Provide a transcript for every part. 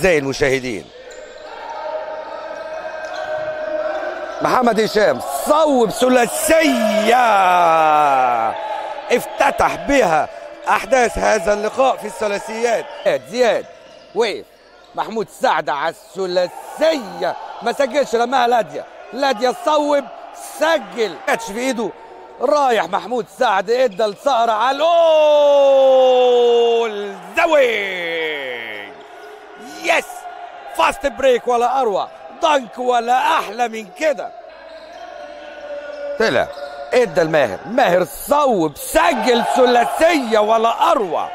أعزائي المشاهدين، محمد هشام صوب ثلاثية افتتح بها أحداث هذا اللقاء في الثلاثيات. زياد وقف، محمود سعد على الثلاثية ما سجلش، رماها لادية صوب سجل، كاتش في ايده، رايح محمود سعد ادى الصقر على الجول، زوي يس، فاست بريك ولا اروع، دنك ولا احلى من كده. طلع ادى ماهر صوب سجل ثلاثيه ولا اروع،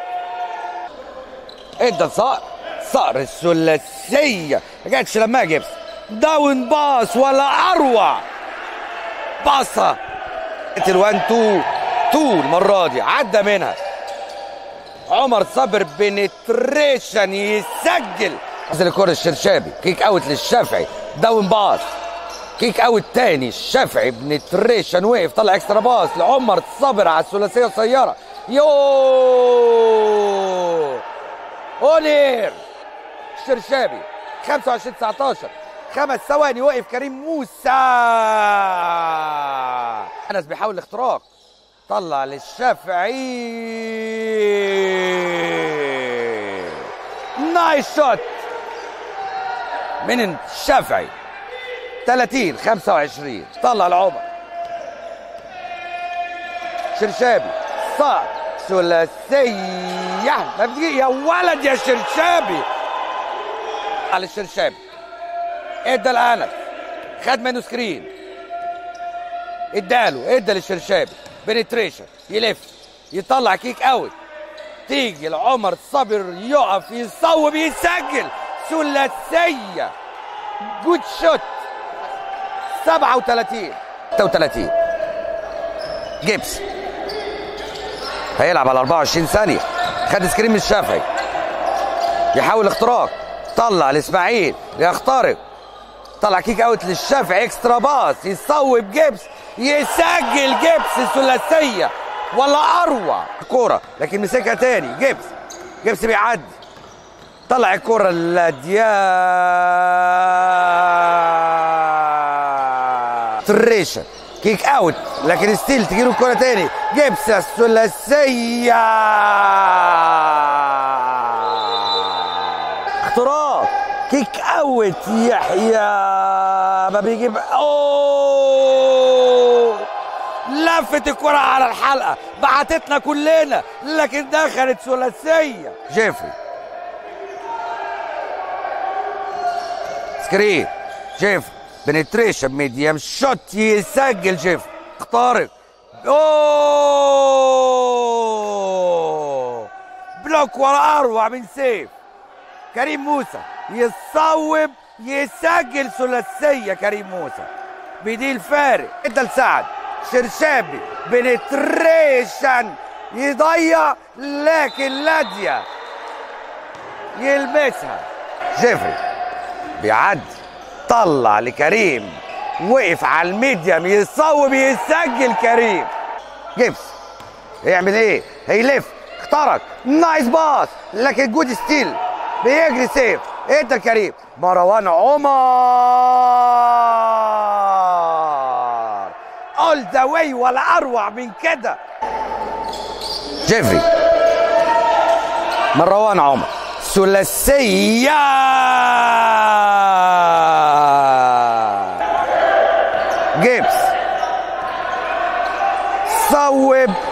ادى صقر الثلاثيه ما جاتش لما جبس، داون باص ولا اروع، باصه الوان تو المره دي عدى منها عمر صابر، بنتريشن يسجل، نزل الكره الشرشابي، كيك اوت للشافعي، داون باص، كيك اوت تاني، الشافعي بنتريشن وقف، طلع اكسترا باص لعمر صابر على الثلاثيه قصيره، اونير الشرشابي 25-19، 5 ثواني وقف كريم موسى، انس بيحاول الاختراق، طلع للشافعي، نايس شوت من الشافعي 30-25، طلع لعمر شرشابي، صار ثلاثيه، ما بتجي يا ولد يا شرشابي، على الشرشابي ادى لانس، خد منه سكرين، ادى للشرشابي، بنتريشن يلف يطلع كيك اوت، تيجي لعمر صابر يقف يصوب يسجل ثلاثيه، جود شوت 36 جيبس هيلعب على 24 ثانيه، خد سكرين من الشافعي، يحاول اختراق، طلع لاسماعيل يخترق، طلع كيك اوت للشافعي، اكسترا باص يصوب جيبس يسجل، جيبس ثلاثيه ولا اروع، كوره لكن مسكها تاني، جيبس بيعدي، طلع الكوره تريشن، كيك اوت لكن ستيل تجيله الكوره تاني، جيبس الثلاثيه، اختراق، كيك اوت، يحيى ما بيجيب، لفت الكرة على الحلقة، بعتتنا كلنا لكن دخلت ثلاثية. جيفري سكرين، جيفري بنتريشن ميديم شوت يسجل، جيفري اختارق، بلوك ولا اروع من سيف، كريم موسى يصوب يسجل ثلاثيه، كريم موسى بدي الفارق، ادى لسعد، شرشابي بنتريشن يضيع لكن لادية يلمسها، جيفري بيعدي، طلع لكريم، وقف على الميديم يصوب يسجل، كريم جيبس هيعمل ايه؟ هيلف، اخترق، نايس باص لكن جود ستيل، بيجري سيف، ادى لكريم، مروان عمر اول ذا واي ولا اروع من كده، جيفري مروان عمر ثلاثيه، جيبس صوب